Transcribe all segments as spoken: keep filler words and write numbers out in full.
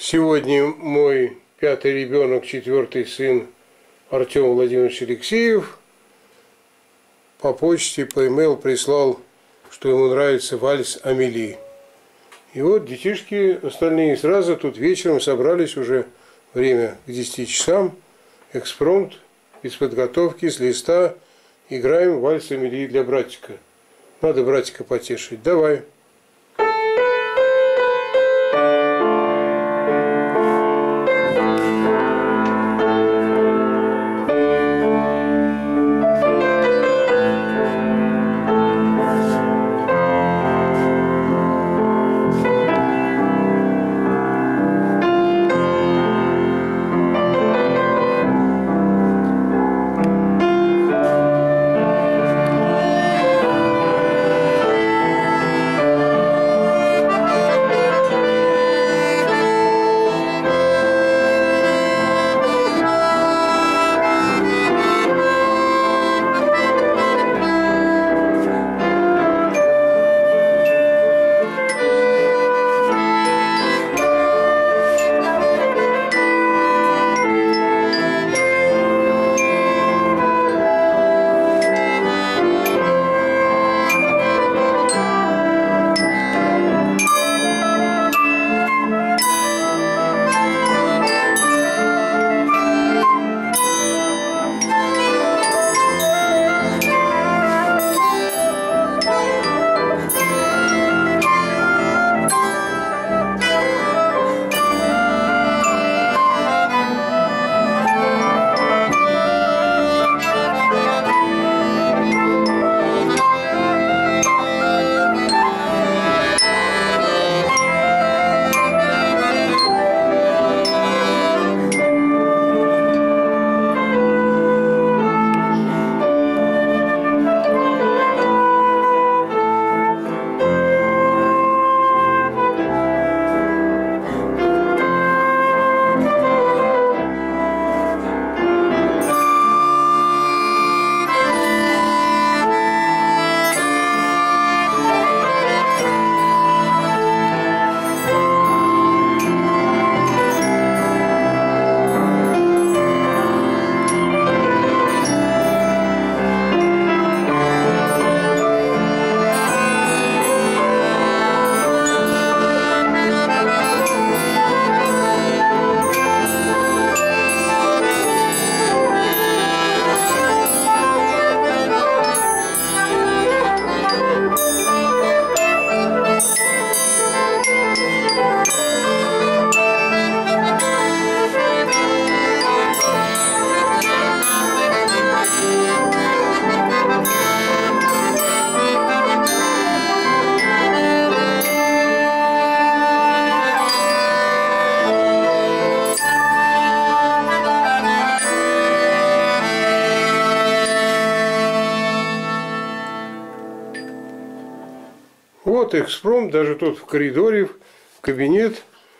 Сегодня мой пятый ребенок, четвертый сын Артем Владимирович Алексеев по почте, по e-mail прислал, что ему нравится вальс Амели. И вот детишки остальные сразу тут вечером собрались, уже время к десяти часам, экспромт, без подготовки, с листа, играем вальс Амели для братика. Надо братика потешить. Давай. Вот экспромт, даже тот в коридоре, в кабинет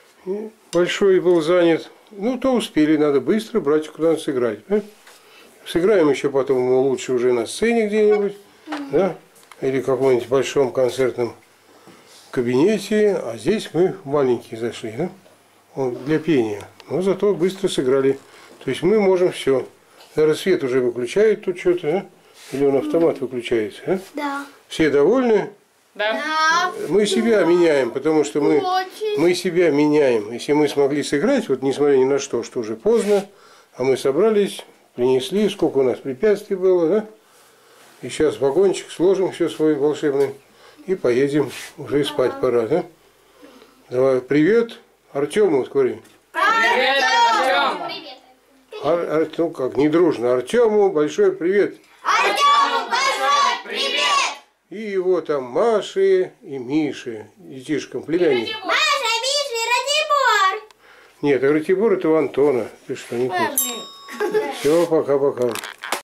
большой был занят. Ну, то успели, надо быстро братику надо сыграть. Да? Сыграем еще потом ему лучше уже на сцене где-нибудь, да? Или в каком-нибудь большом концертном кабинете. А здесь мы маленькие зашли, да? Он для пения. Но зато быстро сыграли. То есть мы можем все. Зараз свет уже выключает тут что-то, да? Или он автомат выключается, да? Да. Все довольны? Да. Мы себя меняем, потому что мы, мы себя меняем. Если мы смогли сыграть, вот несмотря ни на что, что уже поздно, а мы собрались, принесли, сколько у нас препятствий было, да? И сейчас вагончик сложим все свой волшебный и поедем, уже и спать пора, да? Давай, привет Артему, скорее. Привет, Артем! Привет. Ар, Ар, ну как, не дружно. Артему большой привет. Артему большой привет! И его там Маши и Миши, детишкам, племянникам. Маша, Миша и Ратибор! Нет, а Ратибор это у Антона. Ты что, не хочешь? Все, пока-пока.